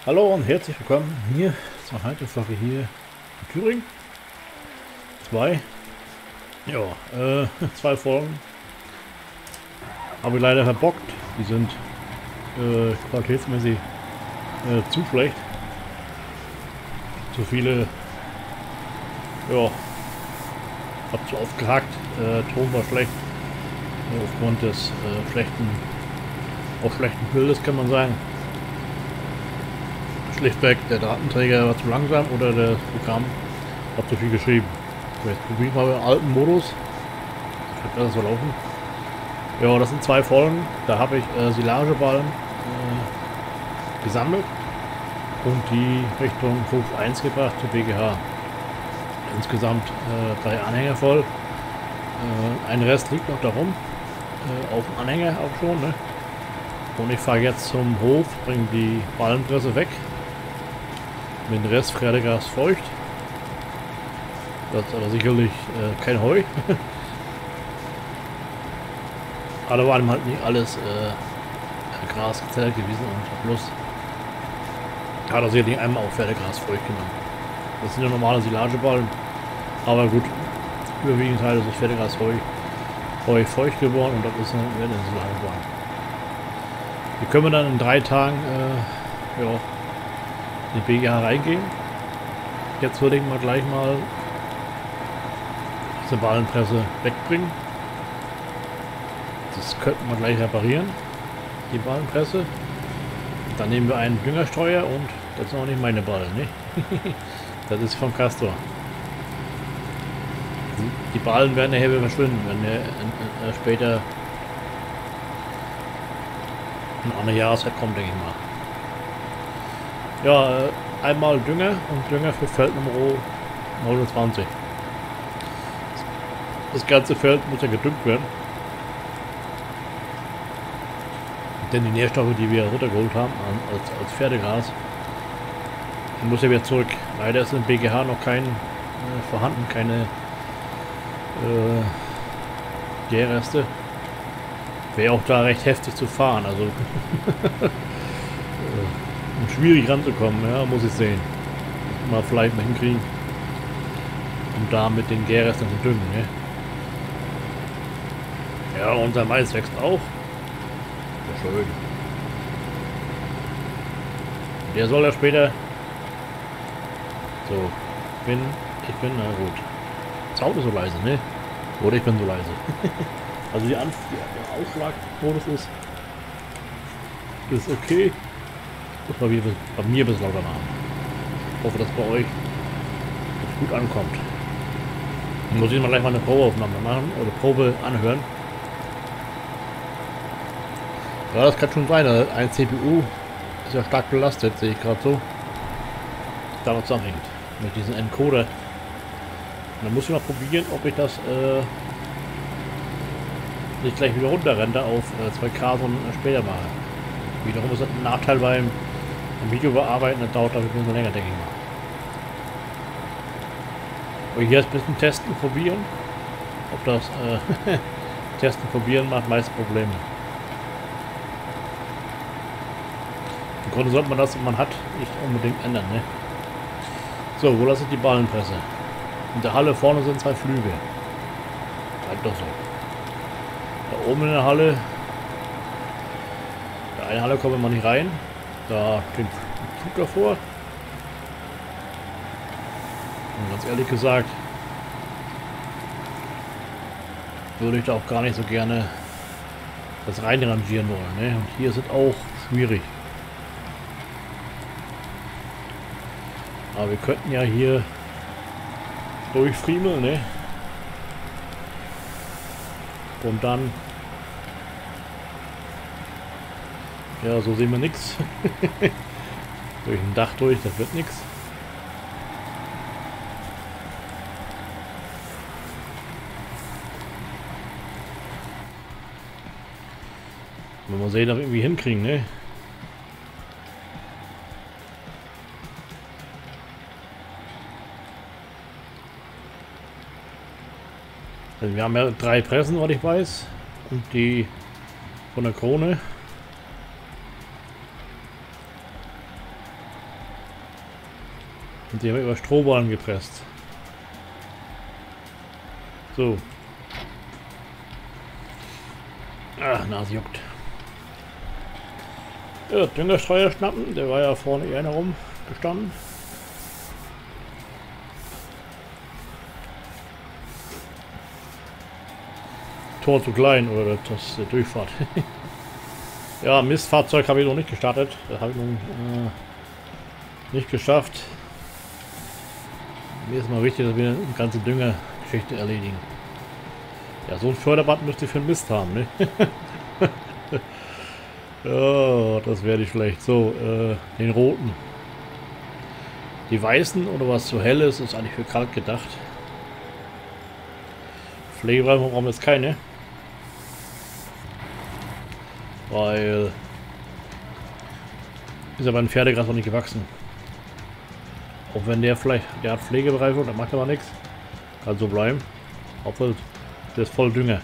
Hallo und herzlich willkommen hier zur Haltefläche hier in Thüringen. Zwei Folgen habe ich leider verbockt. Die sind qualitätsmäßig zu schlecht. Zu viele, hab zu oft gehackt. Ton war schlecht. Aufgrund des schlechten Bildes kann man sagen. Schlichtweg der Datenträger war zu langsam oder das Programm hat zu viel geschrieben. So, jetzt probiere ich mal im alten Modus. Ich kann das so laufen. Ja, das sind zwei Folgen. Da habe ich Silageballen gesammelt und die Richtung Hof 1 gebracht zur BGH. Insgesamt 3 Anhänger voll. Ein Rest liegt noch darum. Auf dem Anhänger auch schon. Ne? Und ich fahre jetzt zum Hof, bringe die Ballenpresse weg. Mit dem Rest Pferdegas feucht. Das ist aber sicherlich kein Heu. Aber war halt nicht alles Gras gezählt gewesen und plus hat er sicherlich einmal auch Pferdegras feucht genommen. Das sind ja normale Silageballen. Aber gut, überwiegend Teil ist das Pferdegas Heu feucht geworden und das ist eine Silageballen. Die können wir dann in 3 Tagen in die BGH reingehen. Jetzt würde ich mal gleich mal diese Ballenpresse wegbringen. Das könnten wir gleich reparieren, die Ballenpresse. Dann nehmen wir einen Düngerstreuer und das ist auch nicht meine Ballen, ne? Das ist von Castor. Die Ballen werden nachher wieder verschwinden, wenn er später in einer Jahreszeit kommt, denke ich mal. Ja, einmal Dünger und Dünger für Feld Nummer 29. Das ganze Feld muss ja gedüngt werden. Denn die Nährstoffe, die wir runtergeholt haben als Pferdegras, muss ja wieder zurück. Leider ist im BGH noch kein vorhanden, keine Gärreste. Wäre auch da recht heftig zu fahren, also schwierig ranzukommen, ja, muss ich sehen. Mal vielleicht mal hinkriegen, um da mit den Gärresten zu düngen, ne? Ja, unser Mais wächst auch. Ja, schön. Der soll ja später. So, ich bin, na gut. Das Auto ist so leise, ne? Oder ich bin so leise. Also der Ausschlagmodus ist okay. Muss mal wieder bei mir ein bisschen lauter machen. Ich hoffe, dass bei euch das gut ankommt. Dann muss ich mal gleich mal eine Probeaufnahme machen oder Probe anhören. Ja, das kann schon sein. Ein CPU ist ja stark belastet, sehe ich gerade so. Da was zusammenhängt mit diesem Encoder. Und dann muss ich mal probieren, ob ich das nicht gleich wieder runterrenne auf 2K, sondern später mache. Wiederum ist das ein Nachteil beim Video bearbeiten, das dauert ein bisschen länger, denke ich mal. Aber hier ein bisschen testen, probieren. Ob das Testen, probieren macht meist Probleme. Im Grunde sollte man das, was man hat, nicht unbedingt ändern, ne? So, wo lasse ich die Ballenpresse? In der Halle vorne sind 2 Flügel. Bleibt doch so. Da oben in der Halle, in eine Halle kommen wir nicht rein. Da steht ein Flug davor. Und ganz ehrlich gesagt, würde ich da auch gar nicht so gerne das reinrangieren wollen. Ne? Und hier sind auch schwierig. Aber wir könnten ja hier durchfriemeln, ne? Und dann, ja, so sehen wir nichts. Durch ein Dach durch, das wird nichts. Mal sehen, ob wir irgendwie hinkriegen, ne? Also wir haben ja 3 Pressen, was ich weiß. Und die von der Krone. Und die haben über Strohballen gepresst. So. Ach, Nase juckt. Ja, Düngerstreuer schnappen, der war ja vorne eher herum gestanden. Tor zu klein oder das Durchfahrt. Ja, Mistfahrzeug habe ich noch nicht gestartet. Das habe ich noch nicht geschafft. Mir ist mal wichtig, dass wir eine ganze Düngergeschichte erledigen. Ja, so ein Förderband müsste ich für Mist haben, ne? Ja, das wäre nicht schlecht. So, den roten. Die weißen oder was zu hell ist, ist eigentlich für Kalk gedacht. Pflegereifen brauchen wir jetzt keine. Weil ist aber ein Pferdegras noch nicht gewachsen. Auch wenn der vielleicht, der hat Pflegebereifung, das macht aber nichts. Kann so bleiben. Obwohl, der ist voll Dünger.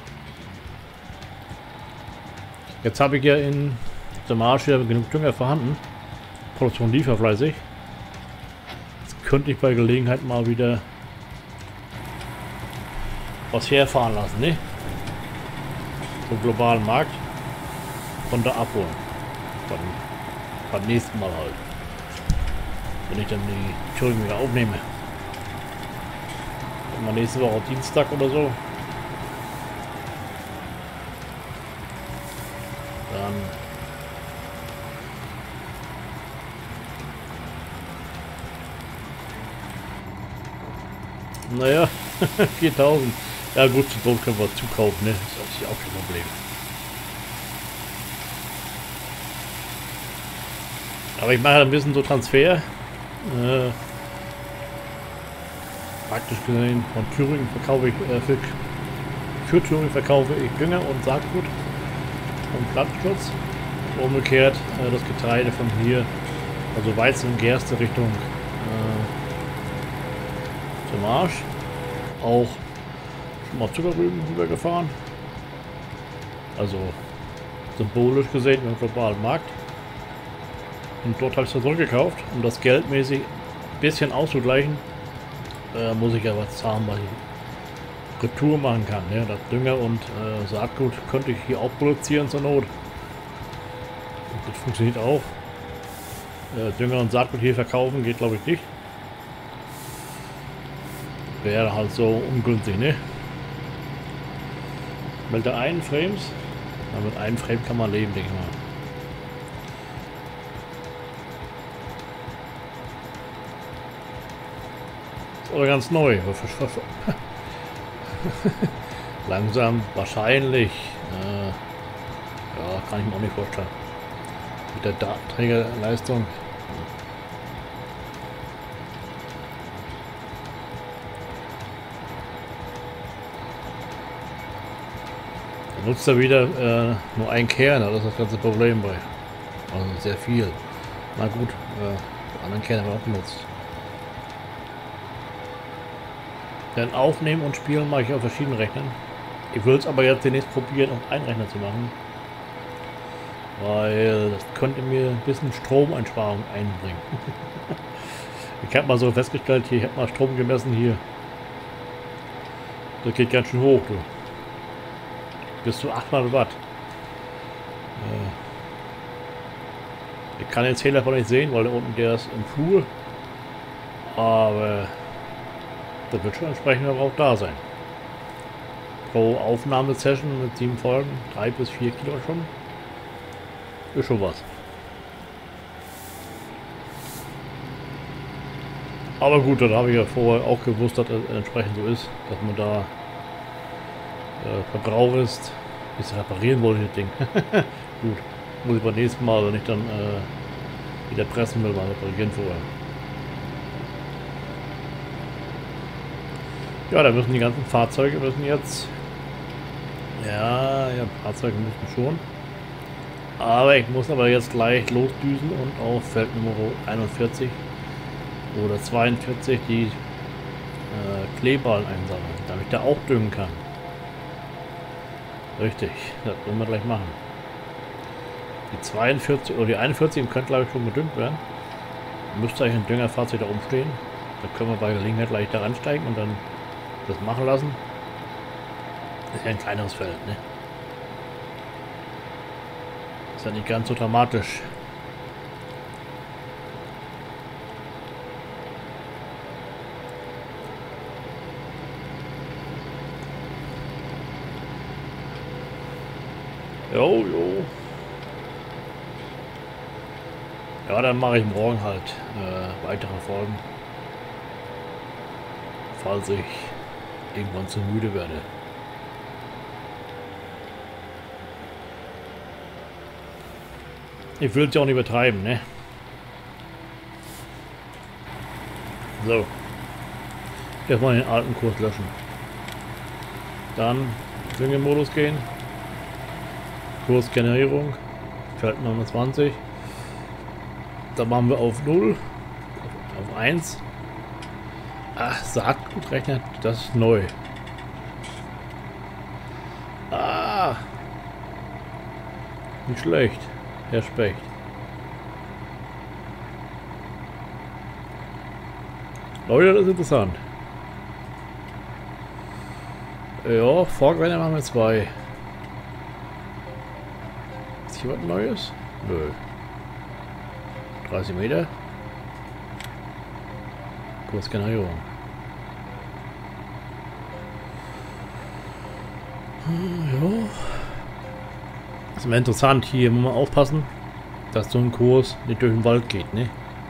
Jetzt habe ich ja in der Marsch wieder genug Dünger vorhanden. Produktion liefert fleißig. Jetzt könnte ich bei Gelegenheit mal wieder was herfahren lassen, ne? Zum globalen Markt. Von da abholen. Beim nächsten Mal halt. Wenn ich dann die Touring wieder aufnehme. Mal nächste Woche Dienstag oder so. Dann. Naja, 4000. Ja gut, zu Boot können wir zukaufen, ne? Das ist natürlich auch kein Problem. Aber ich mache ein bisschen so Transfer. Praktisch gesehen, von Thüringen verkaufe ich, für Thüringen verkaufe ich Dünger und Saatgut und Pflanzenschutz. Umgekehrt das Getreide von hier, also Weizen und Gerste Richtung zum Marsch. Auch schon mal Zuckerrüben rübergefahren. Also symbolisch gesehen im globalen Markt. Und dort habe ich es zurückgekauft, um das geldmäßig ein bisschen auszugleichen. Muss ich ja was haben, weil ich Retour machen kann. Ne? Das Dünger und Saatgut könnte ich hier auch produzieren zur Not. Und das funktioniert auch. Dünger und Saatgut hier verkaufen geht glaube ich nicht. Wäre halt so ungünstig, ne? Mit der einen Frames. Ja, mit einem Frame kann man leben, denke ich mal. Oder ganz neu. Langsam, wahrscheinlich. Ja, kann ich mir auch nicht vorstellen. Mit der Datenträgerleistung. Da nutzt er wieder nur ein Kern, das ist das ganze Problem bei. Also sehr viel. Na gut, die anderen Kerne haben wir auch benutzt. Dann aufnehmen und spielen mache ich auf verschiedenen Rechnern. Ich will es aber jetzt demnächst probieren, auf einen Rechner zu machen. Weil das könnte mir ein bisschen Stromeinsparung einbringen. Ich habe mal so festgestellt, hier, ich habe mal Strom gemessen hier. Das geht ganz schön hoch, du. Bis zu 800 Watt. Ich kann den Zähler von nicht sehen, weil da unten der ist im Flur. Aber da wird schon entsprechend Verbrauch da sein. Pro Aufnahmesession mit 7 Folgen, 3 bis 4 Kilowattstunden. Ist schon was. Aber gut, das habe ich ja vorher auch gewusst, dass es entsprechend so ist, dass man da Verbrauch ist. Ich reparieren wollte das Ding. Gut, muss ich beim nächsten Mal, wenn ich dann wieder pressen will, mal reparieren vorher. Ja, da müssen die ganzen Fahrzeuge jetzt. Ja, Fahrzeuge müssen schon. Aber ich muss aber jetzt gleich losdüsen und auf Feld Nummer 41 oder 42 die Kleeballen einsammeln, damit ich da auch düngen kann. Richtig, das wollen wir gleich machen. Die 42 oder die 41 könnte glaube ich schon gedüngt werden. Müsste eigentlich ein Düngerfahrzeug da oben stehen. Da können wir bei Gelegenheit gleich da ransteigen und dann das machen lassen. Ist ja ein kleineres Feld, ne? Ist ja nicht ganz so dramatisch. Jo, jo. Ja, dann mache ich morgen halt weitere Folgen. Falls ich irgendwann zu müde werde. Ich will es ja auch nicht übertreiben, ne? So. Erstmal den alten Kurs löschen. Dann Single-Modus gehen. Kursgenerierung. Feld 29. Da machen wir auf 0. Auf 1. Ach, sagt gut rechnet. Das ist neu. Ah. Nicht schlecht. Herr Specht. Leute, das ist interessant. Ja, Vorgewände machen wir 2. Ist hier was Neues? Nö. 30 Meter. Kursgenerierung. Ja. Das ist immer interessant. Hier muss man aufpassen, dass so ein Kurs nicht durch den Wald geht, ne?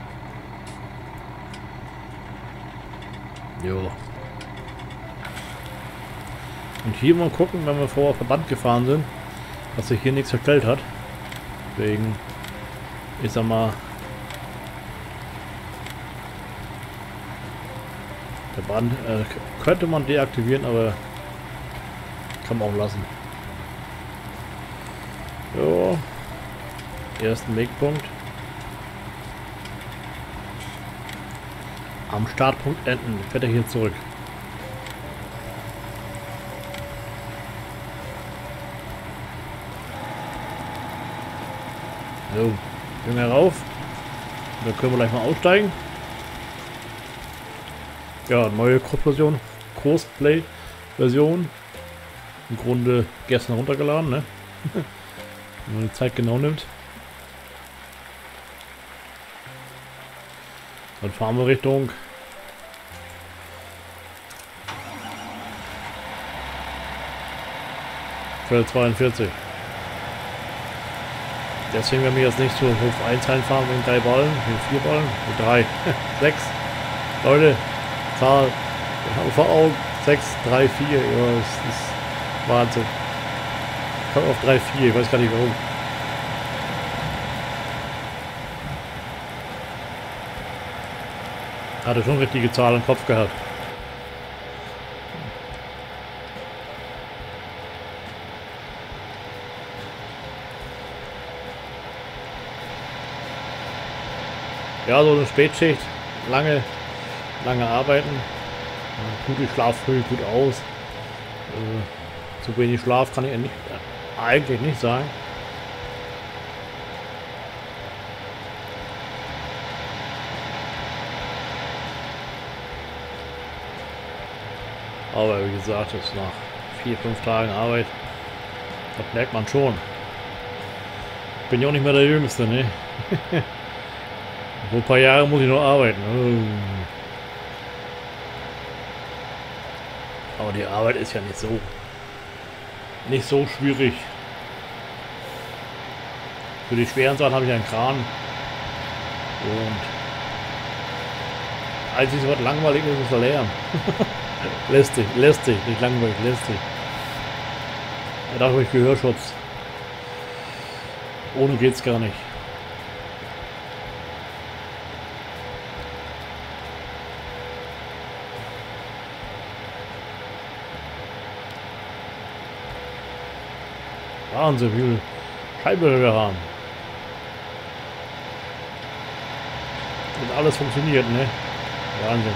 Ja. Und hier mal gucken, wenn wir vorher Verband gefahren sind, dass sich hier nichts verstellt hat. Deswegen, ich sag mal, Verband könnte man deaktivieren, aber kann man auch lassen. Ja, ersten Wegpunkt. Am Startpunkt enden. Fährt er hier zurück. So, gehen wir rauf. Da können wir gleich mal aussteigen. Ja, neue Kursversion. Kursplay-Version. Im Grunde gestern runtergeladen, ne? Wenn man die Zeit genau nimmt. Dann fahren wir Richtung Feld 42. Deswegen werden wir jetzt nicht zu Hof 1 reinfahren wegen 3 Ballen, wegen 4 Ballen, mit 3, 6. Leute, Zahl, vor Augen, 6, 3, 4, ja, das ist Wahnsinn. Kommt auf 3, 4, ich weiß gar nicht warum. Hatte schon richtige Zahl im Kopf gehabt. Ja, so eine Spätschicht, lange arbeiten, gute Schlaf früh, gut aus. Zu wenig Schlaf kann ich eigentlich nicht sagen. Aber wie gesagt, jetzt nach 4, 5 Tagen Arbeit, das merkt man schon. Bin ja auch nicht mehr der Jüngste, ne? Vor ein paar Jahren muss ich noch arbeiten. Aber die Arbeit ist ja nicht so schwierig. Für die schweren Sachen habe ich einen Kran. Und einzig was langweilig ist, ist der Lärm. lästig, nicht langweilig, lästig. Da habe ich Gehörschutz. Ohne geht's gar nicht. Wahnsinn, wie viele Scheinwerfer wir haben. Und alles funktioniert, ne? Wahnsinn.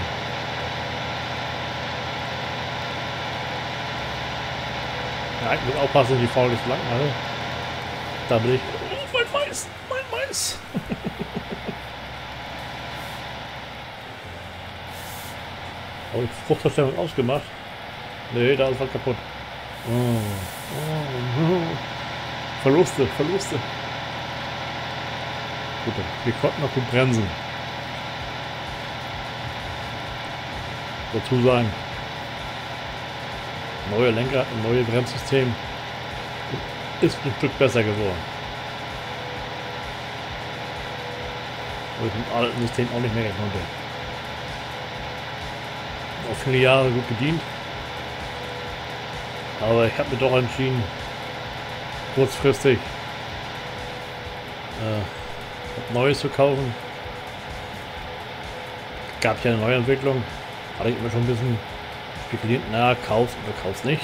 Ja, ich muss aufpassen, die Faul nicht lang, also. Da bin ich. Oh, mein Mais! Mein Mais! Habe ich Fruchtverstellung ausgemacht? Nee, da ist was kaputt. Verluste, Verluste. Gut, wir konnten noch gut bremsen. Dazu sagen, neue Lenkrad und neue Bremssystem ist ein Stück besser geworden. Wo ich im alten System auch nicht mehr konnte. Auch viele Jahre gut gedient. Aber ich habe mir doch entschieden, kurzfristig was Neues zu kaufen. Gab ja eine Neuentwicklung. Hatte ich immer schon ein bisschen spekuliert, na, kaufst oder kaufst nicht.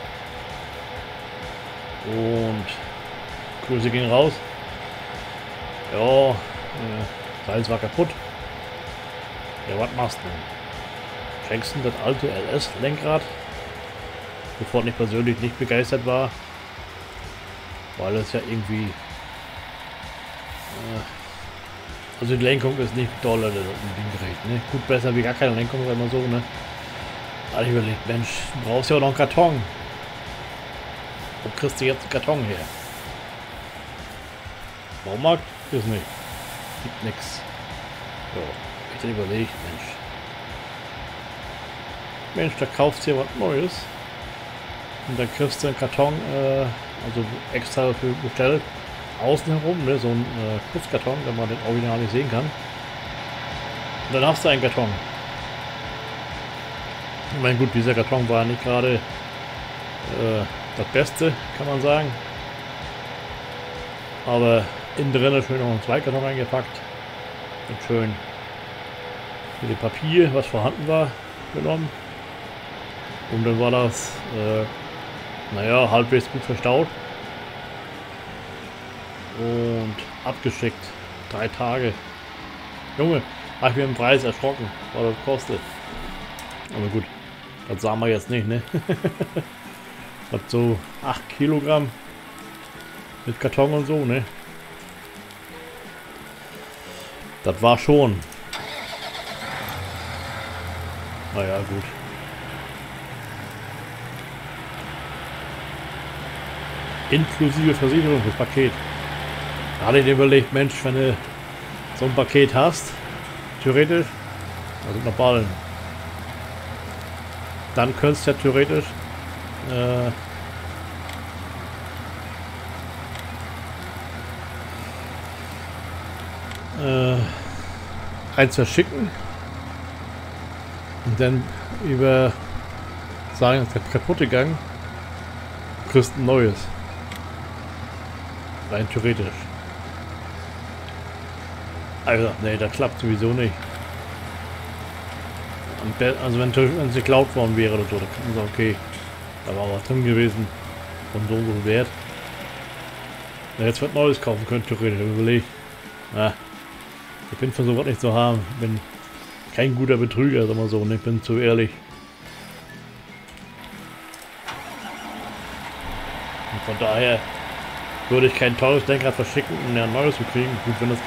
Und Grüße gingen raus. Ja, Salz war kaputt. Ja, was machst du denn? Schenkst du das alte LS-Lenkrad, wovon ich persönlich nicht begeistert war, weil es ja irgendwie also die Lenkung ist nicht doll mit dem Gerät, ne? Gut, besser wie gar keine Lenkung, wenn man so, ne? Aber ich überlegt, Mensch, du brauchst ja auch noch einen Karton. Wo kriegst du jetzt einen Karton her? Baumarkt ist nicht. Gibt nix. So, ich dann überlegt, Mensch, da kaufst du dir was Neues. Und dann kriegst du einen Karton, also extra dafür bestellt. Außen herum, ne, so ein Schutzkarton, wenn man den Original nicht sehen kann. Und dann hast du einen Karton. Ich meine, gut, dieser Karton war nicht gerade das Beste, kann man sagen. Aber innen drin schön noch einen Zweikarton reingepackt. Und schön mit dem Papier, was vorhanden war, genommen. Und dann war das, naja, halbwegs gut verstaut. Und abgeschickt. 3 Tage. Junge, habe ich mir den Preis erschrocken, was das kostet. Aber gut, das sahen wir jetzt nicht, ne? Hat so 8 Kilogramm mit Karton und so, ne? Das war schon. Naja, gut. Inklusive Versicherung fürs Paket. Da hatte ich überlegt, Mensch, wenn du so ein Paket hast, theoretisch, also noch Ballen, dann könntest du ja theoretisch eins verschicken und dann über sagen, es ist kaputt gegangen, kriegst ein neues. Rein theoretisch. Also, nee, das klappt sowieso nicht. Also wenn es geklaut worden wäre oder so, dann kann man sagen, okay, da war was drin gewesen und so wert. Ja, jetzt was Neues kaufen könnte, theoretisch, überlegt. Ja, ich bin für sowas nicht zu haben. Ich bin kein guter Betrüger, sagen wir so, und ich bin zu ehrlich. Und von daher würde ich kein teures Lenkrad verschicken, um ein neues zu kriegen. Gut, wenn das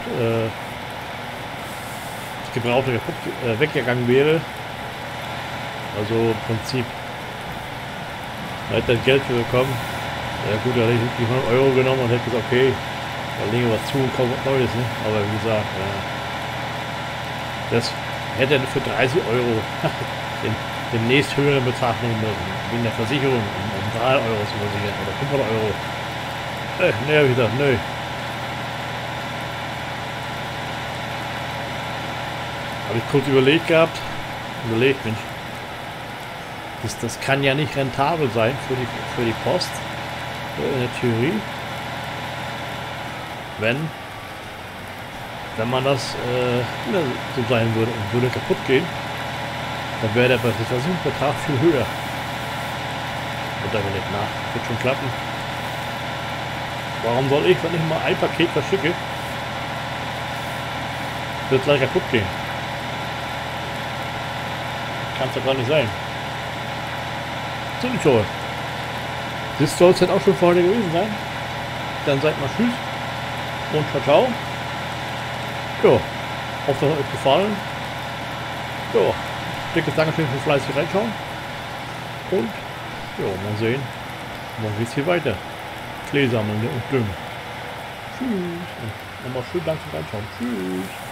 gebrauchte kaputt weggegangen wäre. Also im Prinzip hätte das Geld für bekommen. Ja gut, da hätte ich die 100 Euro genommen und hätte gesagt, okay, da legen wir was zu und kaufen was Neues, ne? Aber wie gesagt, das hätte er für 30 Euro den nächsthöheren Betrag nehmen müssen. Wie in der Versicherung, um 3 Euro zu versichern oder 500 Euro. Ne, hab ich gesagt, nö. Habe ich kurz überlegt gehabt. Mensch. Das kann ja nicht rentabel sein für die Post. In der Theorie. Wenn man das so sein würde und würde kaputt gehen, dann wäre der Versicherungsbetrag viel höher. Und da will ich nach, wird schon klappen. Warum soll ich, wenn ich mal ein Paket verschicke, wird gleich kaputt gehen? Kann es doch gar nicht sein. Ziemlich toll. Das soll es dann auch schon für heute gewesen sein. Dann seid mal tschüss und ciao. Ja, hoffe, es hat euch gefallen. Ja, dickes Dankeschön für fleißig reinschauen. Und ja, mal sehen, morgen geht's hier weiter. Klee sammeln und düngen. Tschüss. Und nochmal schönen Dank fürs Reinschauen. Tschüss.